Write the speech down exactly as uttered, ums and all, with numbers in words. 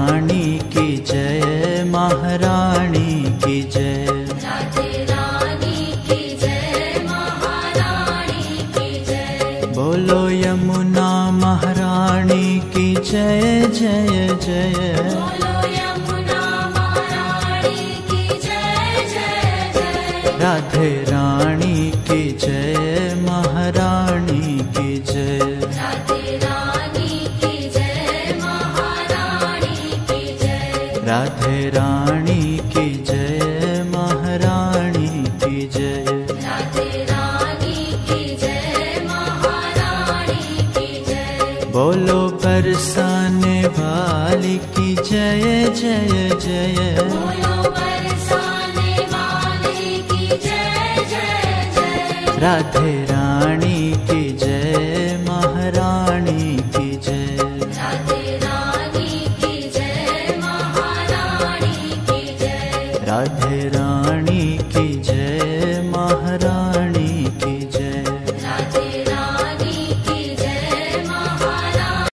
रानी की जय, महारानी की जय। राधे रानी की जय, महारानी की जय। बोलो यमुना महारानी की जय जय जय। बोलो यमुना महारानी की जय जय जय। राधे रानी की जय, महारानी की जय। राधे रानी की जय, महारानी की जय। राधे रानी की जय, महारानी की जय। राधे रानी की जय, महारानी की जय। बोलो बरसाने वाली की जय जय जय। बोलो बरसाने वाले की जय जय जय। राधे रानी की जय, महारानी की जय। राधे रानी की जय, महारानी की जय। राधे